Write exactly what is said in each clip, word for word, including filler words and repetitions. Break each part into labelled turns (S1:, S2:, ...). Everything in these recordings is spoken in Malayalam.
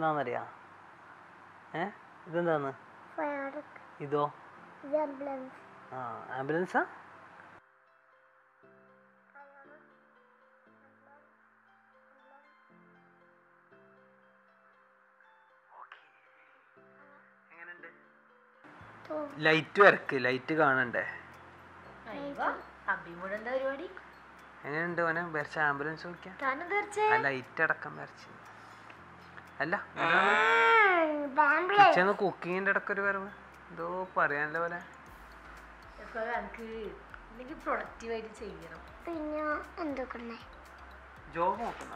S1: എന്താണെന്നറിയാം? ഏ ഇതെന്താന്ന്? ഇതോ? ആ ആംബുലൻസാ? ലൈറ്റ് വരക്ക്, ലൈറ്റ് കാണണ്ടേ? എങ്ങനെയുണ്ട് ഓനെ വരച്ച ആംബുലൻസ് നോക്കിയാ? ലൈറ്റ് അടക്കം വരച്ച്. അല്ല കിച്ചന്ന് കുക്കിങ്ങിന്റെ ഇടക്കൊരു വരവ് എന്തോ പറയാനല്ലോ പോലെ. ജോബ് നോക്കുന്ന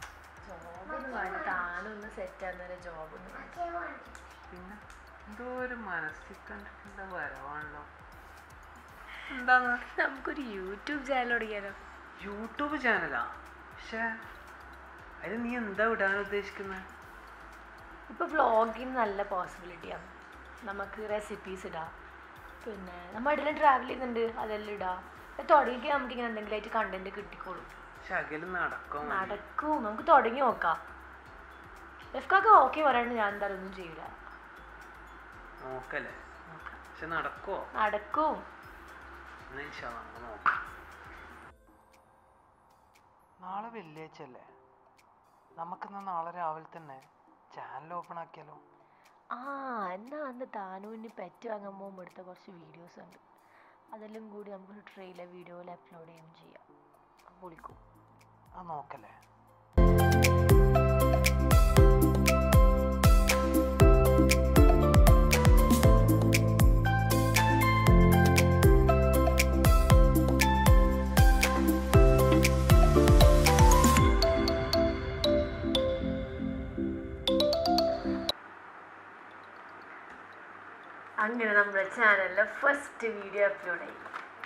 S1: പിന്നെ എന്തോ ഒരു മനസ്സിൽ കണ്ടിട്ടുള്ള വരവാണല്ലോ. എന്താന്ന്?
S2: നമുക്കൊരു യൂട്യൂബ് ചാനൽ തുടങ്ങിയാലോ?
S1: യൂട്യൂബ് ചാനലാ? പക്ഷേ അതിൽ നീ എന്താ വിടാൻ ഉദ്ദേശിക്കുന്നത്?
S2: ഇപ്പൊ വ്ളോഗിന് നല്ല പോസിബിലിറ്റിയാണ്. നമുക്ക് റെസിപ്പീസ് ഇടാം, പിന്നെ നമ്മൾ ഇടയിൽ ട്രാവൽ ചെയ്യുന്നുണ്ട് അതെല്ലാം ഇടാം. തുടങ്ങിയിട്ട് നമുക്ക് ഇങ്ങനെ എന്തെങ്കിലുമായിട്ട് കണ്ടന്റ് കിട്ടിക്കോളും. നടക്കും, നമുക്ക് തുടങ്ങി നോക്കാം. എഫ്കാക്ക് ഓക്കെ പറയാണ്ട് ഞാൻ എന്തായാലും ഒന്നും ചെയ്യില്ല. നടക്കും.
S1: നാളെ വെള്ളിയാഴ്ച അല്ലേ? നമുക്കിന്ന് നാളെ രാവിലെ തന്നെ ചാനൽ ഓപ്പൺ ആക്കിയാലോ?
S2: ആ എന്നാ അന്ന് താനുവിന് പെറ്റ് വാങ്ങാൻ പോകുമ്പോൾ എടുത്ത കുറച്ച് വീഡിയോസ് ഉണ്ട്, അതെല്ലാം കൂടി നമുക്കൊരു ട്രെയിലർ വീഡിയോയിൽ അപ്ലോഡ് ചെയ്യാൻ ചെയ്യാം. പൊളിക്കും.
S1: ആ നോക്കല്ലേ?
S2: അങ്ങനെ നമ്മുടെ ചാനലിലെ ഫസ്റ്റ് വീഡിയോ അപ്ലോഡ് ആയി.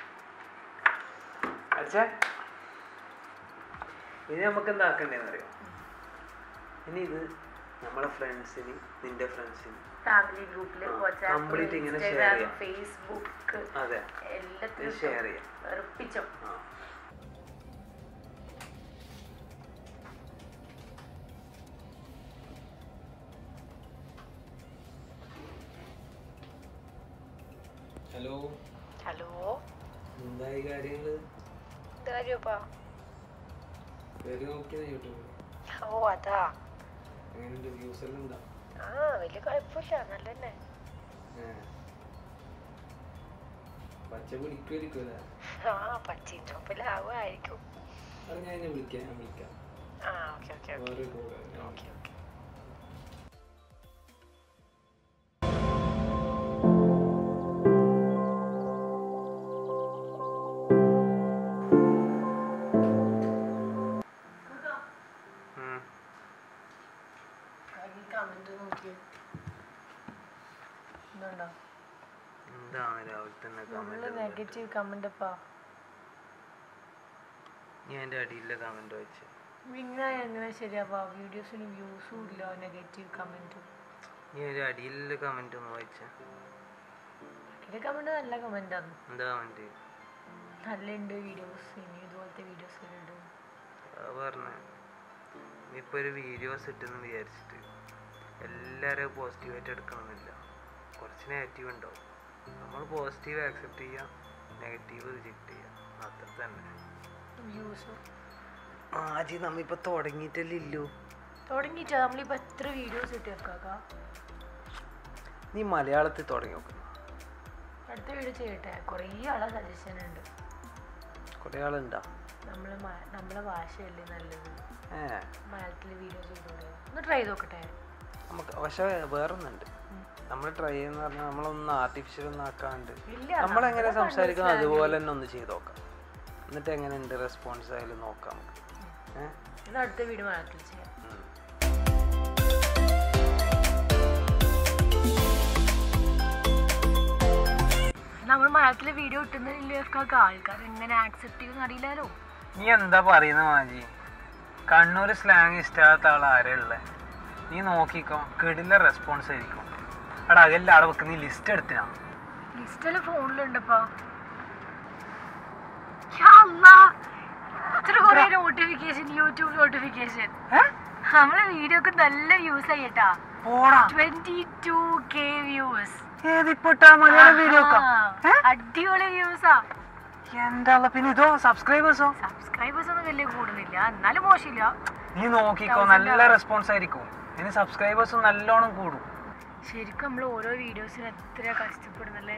S1: ഇനി നമുക്ക് എന്താക്കണ്ടേന്ന് അറിയോ? ഇനി ഇത് നമ്മളെ ഫ്രണ്ട്സിന്, നിന്റെ ഫ്രണ്ട്സിന്,
S2: ഫാമിലി ഗ്രൂപ്പില്,
S1: കംപ്ലീറ്റ് ഇങ്ങനെ ഷെയർ ചെയ്യാം.
S2: ഫേസ്ബുക്ക്,
S1: അതെ,
S2: എല്ലാത്തിലും
S1: ഷെയർ ചെയ്യാം.
S2: ഉറപ്പിച്ചോ?
S1: ഹലോ
S2: ഹലോ
S1: എന്തായി കാര്യങ്ങള്?
S2: ഓ അതാ,
S1: വ്യൂസ് എല്ലാം ഉണ്ടോ?
S2: ആ വലിയ കുഴപ്പമില്ല, നല്ല തന്നെ.
S1: പച്ച പിടിക്കുമായിരിക്കും.
S2: ആ പച്ചയും ചോപ്പിലാവുമായിരിക്കും.
S1: അത് ഞാൻ വിളിക്കാം, ഞാൻ വിളിക്കാം.
S2: ആ okay okay okay okay okay. Negative comment
S1: അടിയിലെ കമന്റ് വായിച്ചു.
S2: പിന്നെ എങ്ങനെ ശരിയാപ്പാ? വീഡിയോസിന് വ്യൂസും ഇല്ല, നെഗറ്റീവ് കമന്റും.
S1: അടിയിലെ കമന്റ് ഒന്ന് വായിച്ച.
S2: കമന്റ് നല്ല കമന്റ് ആണ്.
S1: എന്താ കമന്റ്?
S2: നല്ലുണ്ട് വീഡിയോസ്, ഇനി ഇതുപോലത്തെ വീഡിയോസ് ഇടും.
S1: പറഞ്ഞേ ഇപ്പൊ ഒരു വീഡിയോസ് ഇട്ടെന്ന് വിചാരിച്ചിട്ട് എല്ലാവരും പോസിറ്റീവായിട്ട് എടുക്കണമെന്നില്ല. കുറച്ച് നെഗറ്റീവ് ഉണ്ടാവും. നമ്മൾ പോസിറ്റീവ് ആക്സെപ്റ്റ് ചെയ്യാം, നെഗറ്റീവ് റിജക്റ്റ് ചെയ്യാം, അത്ര തന്നെ. ആജി നമ്മിപ്പോൾ തുടങ്ങിയിട്ടല്ലേ ഇല്ലു.
S2: തുടങ്ങിയിട്ടാ നമ്മളിപ്പോൾ എത്ര വീഡിയോസ് ഇട്ടേക്കാ?
S1: നീ മലയാളത്തിൽ തുടങ്ങി നോക്കുന്നു.
S2: അടുത്ത വീഡിയോ ചെയ്യട്ടെ. കുറേ ആളെ സജഷൻ ഉണ്ട്.
S1: കുറേ ആളുണ്ടാ?
S2: നമ്മളെ നമ്മളെ ഭാഷയല്ലേ നല്ലത്, മലയാളത്തിൽ വീഡിയോ ചെയ്തോളൂ. ഒന്ന് ട്രൈ നോക്കട്ടെ
S1: നമുക്ക്. പക്ഷെ വേറൊന്നുണ്ട്, നമ്മൾ ട്രൈ ചെയ്യുന്ന പറഞ്ഞാൽ നമ്മളൊന്ന് ആർട്ടിഫിഷ്യൽ ഒന്നും ആക്കാണ്ട് നമ്മളെങ്ങനെ സംസാരിക്കുന്നത് അതുപോലെ തന്നെ ഒന്ന് ചെയ്ത് നോക്കാം. എന്നിട്ട് എങ്ങനെയുണ്ട് റെസ്പോൺസ് ആയാലും നോക്കാം നമുക്ക്.
S2: ഏഹ് അടുത്ത വീഡിയോ മലയാളത്തിൽ ചെയ്യാം. നമ്മൾ മലയാളത്തിലെ വീഡിയോ ഇട്ടുന്നില്ല, ആൾക്കാർ എങ്ങനെ ആക്സെപ്റ്റ് ചെയ്യുമെന്ന് അറിയില്ലല്ലോ.
S1: നീ എന്താ പറയുന്നത് മാജി? കണ്ണൂർ സ്ലാങ് ഇഷ്ടാത്ത ആൾ ആരാ ഉള്ളത്? നീ നോക്കിക്കോ, കിടില റെസ്പോൺസ് ആയിരിക്കും. എടാ അതെല്ലാം അവിടെ വെക്ക്. നീ ലിസ്റ്റ് എടുത്തിനാ?
S2: ലിസ്റ്റ് എല്ലാം ഫോണിലുണ്ടപ്പാ. ഇത്ര കുറെ നോട്ടിഫിക്കേഷൻ, യൂട്യൂബ് നോട്ടിഫിക്കേഷൻ. നമ്മളെ വീഡിയോക്ക് നല്ല വ്യൂസ് ആയിട്ടാ. Twenty two K views. അടിപൊളി വ്യൂസാ.
S1: എന്താ പിന്നെ ഇതോ സബ്സ്ക്രൈബേഴ്സോ?
S2: സബ്സ്ക്രൈബേഴ്സ് ഒന്നും വലിയ കൂടുന്നില്ല, എന്നാലും മോശമില്ല.
S1: നീ നോക്കിക്കോ, നല്ല റെസ്പോൺസ് ആയിരിക്കും. ഇനി സബ്സ്ക്രൈബേഴ്സും നല്ലോണം കൂടും.
S2: ശരിക്കും നമ്മൾ ഓരോ വീഡിയോസിന് എത്ര കഷ്ടപ്പെടുന്നല്ലേ.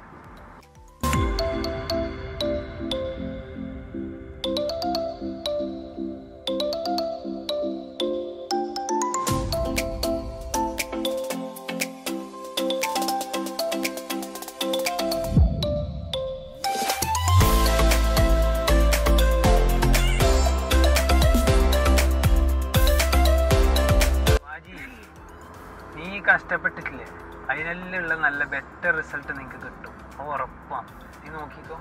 S1: കഷ്ടപ്പെട്ടിട്ടില്ലേ, അതിനെല്ലാം നല്ല ബെറ്റർ റിസൾട്ട് നിങ്ങൾക്ക് കിട്ടും, ഉറപ്പാണ്. നീ നോക്കിക്കോ.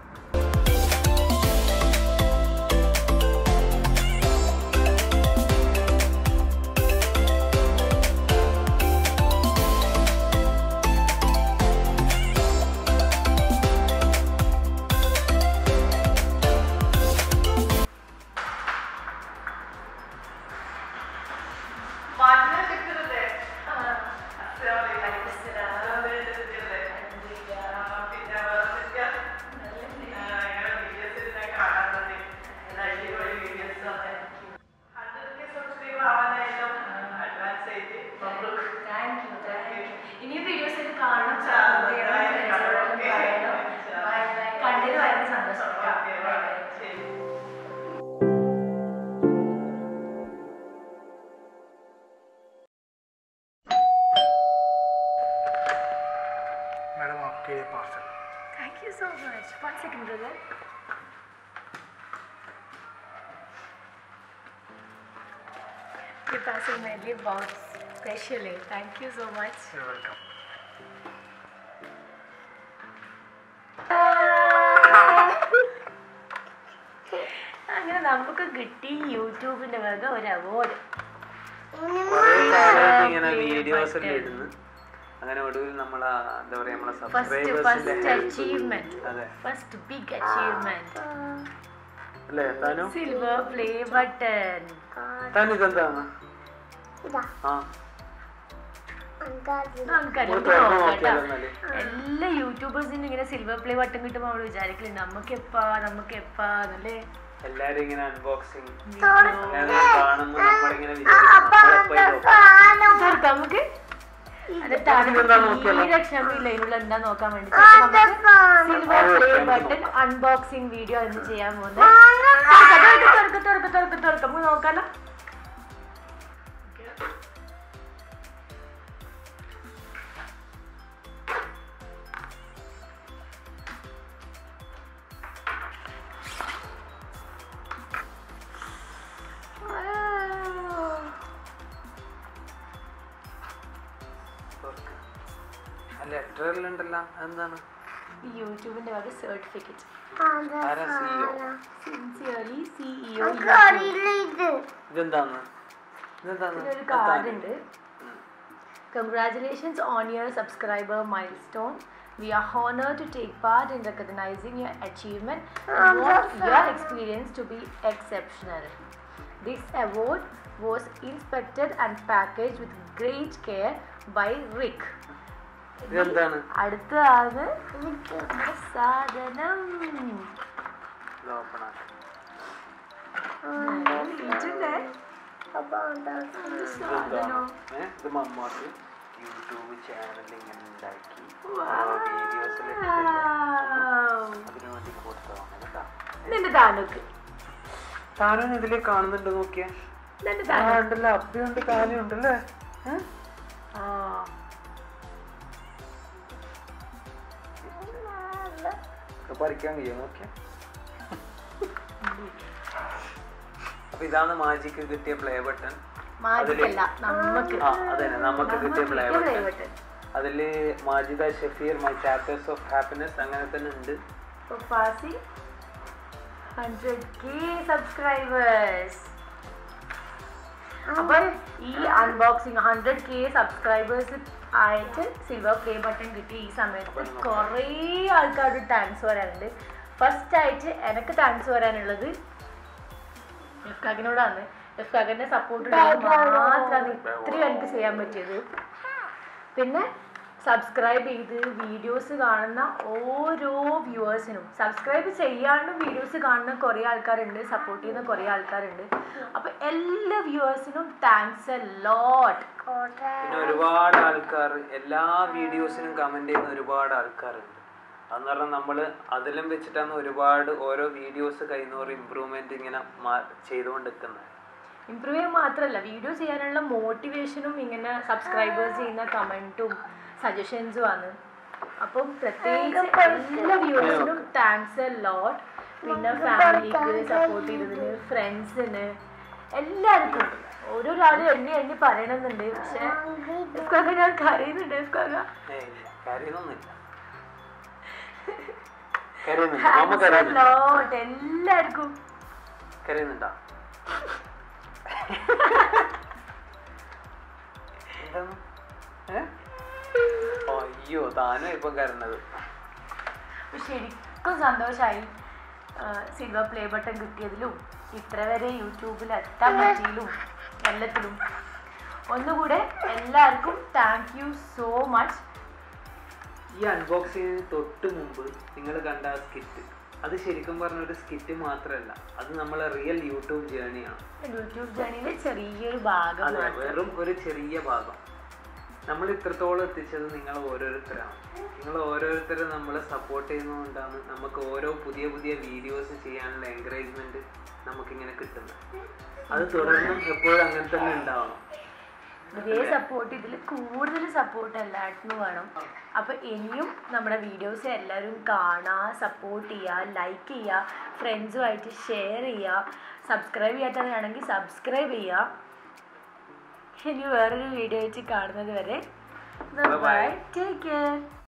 S2: Thank you so much. One second, brother. You're passing my gift box specially. Thank you so much.
S1: You're welcome.
S2: അങ്ങനെ നമുക്ക് കിട്ടി യൂട്യൂബിന്റെ വക ഒരു അവാർഡ്.
S1: ഇങ്ങനെ വീഡിയോസ് എല്ലാം ഇടുന്നു. അങ്ങനെ ഒടുവിൽ നമ്മളെ എന്താ പറയാ നമ്മളെ സബ്സ്ക്രൈബേഴ്സിന്റെ
S2: അച്ചീവ്മെന്റ്, ഫസ്റ്റ് ബിഗ് അച്ചീവ്മെന്റ്
S1: അല്ലേ താനു?
S2: Silver play button.
S1: താനു ഇതെന്താണ്? ആ
S2: എല്ലാ യൂട്യൂബേഴ്സിനും ഇങ്ങനെ സിൽവർ പ്ലേ ബട്ടൺ കിട്ടുമ്പോൾ അവള് വിചാരിക്കില്ല നമുക്ക് എപ്പാ നമുക്ക് എപ്പാന്നല്ലേ.
S1: എല്ലാരും ഇങ്ങനെ അൺബോക്സിങ്
S2: നമുക്ക് എന്താ നോക്കാൻ വേണ്ടി silver play button unboxing video എന്ന് ചെയ്യാൻ പോകുന്നത്. നമുക്ക് നോക്കാലോ.
S1: ലെറ്ററിലുണ്ടല്ലോ, എന്താണ്?
S2: യൂട്യൂബിന്റെ വക സർട്ടിഫിക്കറ്റ്.
S1: Sincerely
S2: CEO.
S1: ഇതെന്താണ്?
S2: ഒരു കാർഡ് ഉണ്ട്. Congratulations on your subscriber milestone. We are honored to take part in recognizing your achievement and want your experience to be exceptional. This award was inspected and packaged with great care by Rick.
S1: ഇതെന്താണ്?
S2: അടുത്തതാണ് സാധനം.
S1: യൂട്യൂബ് ചാനൽ ഇങ്ങനെ ഉണ്ടാക്കി വീഡിയോസിൽ അതിനു വേണ്ടി കൊടുത്തതാണ് കേട്ടോ.
S2: നിന്റെ താനൊക്കെ
S1: താനും ഇതില് കാണുന്നുണ്ട്, നോക്കിയാ ഉണ്ടല്ലോ, അപ്പിയുണ്ട് താനും ഉണ്ടല്ലേ. പറിക്കാൻ കഴിയോ നോക്കിയാ. അപ്പൊ ഇതാണ് മാജിക്ക് കിട്ടിയ പ്ലേ ബട്ടൺ. അതെ, നമുക്ക് കിട്ടിയ പ്ലേ ബട്ടൺ. അതില് Majida Shafeer my chapters of happiness അങ്ങനെ തന്നെ ഉണ്ട്.
S2: Hundred K subscribers. അപ്പം ഈ അൺബോക്സിങ് ഹൺഡ്രഡ് കെ സബ്സ്ക്രൈബേഴ്സ് ആയിട്ട് സിൽവർ പ്ലേ ബട്ടൺ കിട്ടി. ഈ സമയത്ത് കുറേ ആൾക്കാരോട് താങ്ക്സ് പറയാനുണ്ട്. ഫസ്റ്റ് ആയിട്ട് എനിക്ക് താങ്ക്സ് പറയാനുള്ളത് ഇഫ്കാക്കിനോടാണ്. ഇഫ്കാക്കൻ്റെ സപ്പോർട്ട് മാത്രമാണ് ഇത്രയും എനിക്ക് ചെയ്യാൻ പറ്റിയത്. പിന്നെ സബ്സ്ക്രൈബ് ചെയ്ത് വീഡിയോസ് കാണുന്ന ഓരോ വ്യൂവേഴ്സിനും, സബ്സ്ക്രൈബ് ചെയ്യാണ്ടും വീഡിയോസ് കാണുന്ന കുറേ ആൾക്കാരുണ്ട്, സപ്പോർട്ട് ചെയ്യുന്ന കുറേ ആൾക്കാരുണ്ട്. അപ്പോൾ എല്ലാ വ്യൂവേഴ്സിനും താങ്ക്സ് എ ലോട്ട്.
S1: പിന്നെ ഒരുപാട് ആൾക്കാർ എല്ലാ വീഡിയോസിനും കമൻറ്റ് ചെയ്യുന്ന ഒരുപാട് ആൾക്കാരുണ്ട്. അതെന്ന് പറഞ്ഞാൽ നമ്മൾ അതിലും വെച്ചിട്ടാണ് ഒരുപാട് ഓരോ വീഡിയോസ് കഴിയുന്നവർ ഇമ്പ്രൂവ്മെൻറ്റ് ഇങ്ങനെ ചെയ്തുകൊണ്ടിരിക്കുന്നത്.
S2: ഇമ്പ്രൂവ് ചെയ്യാൻ മാത്രമല്ല, വീഡിയോ ചെയ്യാനുള്ള മോട്ടിവേഷനും ഇങ്ങനെ സബ്സ്ക്രൈബേഴ്സ് ചെയ്യുന്ന കമൻറ്റും സജഷൻസും ആണ്. അപ്പം പ്രത്യേകിച്ച് എല്ലാ വ്യൂവേഴ്സിനും താങ്ക്സ് എ ലോട്ട്. പിന്നെ ഫാമിലിക്ക് സപ്പോർട്ട് ചെയ്തതിന്, ഫ്രണ്ട്സിന്, എല്ലാവർക്കും ഓരോരാളും എണ്ണി എണ്ണി പറയണമെന്നുണ്ട്. പക്ഷെ ഇഫ്കാക്ക ഞാൻ കരയുന്നുണ്ട്. ഇഫ്കാക്ക ലോട്ട് എല്ലാവർക്കും
S1: കരയുന്നുണ്ടോ? അയ്യോ താനും ഇപ്പൊ കരഞ്ഞത്.
S2: ശരിക്കും സന്തോഷമായി സിൽവർ പ്ലേ ബട്ടൺ കിട്ടിയതിലും ഇത്ര വരെ യൂട്യൂബിൽ എത്താൻ പറ്റിയതിലും എല്ലാത്തിലും. ഒന്നുകൂടെ എല്ലാവർക്കും താങ്ക് യു സോ മച്ച്.
S1: ഈ അൺബോക്സിങ്ങിന് തൊട്ട് മുമ്പ് നിങ്ങൾ കണ്ട ആ സ്കിറ്റ്, അത് ശരിക്കും പറഞ്ഞൊരു സ്കിറ്റ് മാത്രമല്ല, അത് നമ്മളെ റിയൽ യൂട്യൂബ് ജേണിയാണ്.
S2: യൂട്യൂബ് ജേണിയിലെ ചെറിയൊരു ഭാഗം,
S1: അതെ, വെറും ഒരു ചെറിയ ഭാഗം. നമ്മൾ ഇത്രത്തോളം എത്തിച്ചത് നിങ്ങൾ ഓരോരുത്തരാണ്. നിങ്ങൾ ഓരോരുത്തരും നമ്മളെ സപ്പോർട്ട് ചെയ്യുന്നതുകൊണ്ടാണ് നമുക്ക് ഓരോ പുതിയ പുതിയ വീഡിയോസ് ചെയ്യാനുള്ള എൻകറേജ്മെന്റ് നമുക്കിങ്ങനെ കിട്ടുന്നത്. അത് തുടർന്നും എപ്പോഴും അങ്ങനെ തന്നെ ഉണ്ടാവണം.
S2: ഇതേ സപ്പോർട്ട്, ഇതിൽ കൂടുതൽ സപ്പോർട്ട് എല്ലായിടത്തും വേണം. അപ്പോൾ ഇനിയും നമ്മുടെ വീഡിയോസ് എല്ലാവരും കാണുക, സപ്പോർട്ട് ചെയ്യുക, ലൈക്ക് ചെയ്യുക, ഫ്രണ്ട്സുമായിട്ട് ഷെയർ ചെയ്യുക. സബ്സ്ക്രൈബ് ചെയ്യാത്തവരാണെങ്കിൽ സബ്സ്ക്രൈബ് ചെയ്യുക. ഇനി വേറൊരു വീഡിയോ വെച്ച് കാണുന്നത് വരെ ബൈ, ടേക്ക് കെയർ.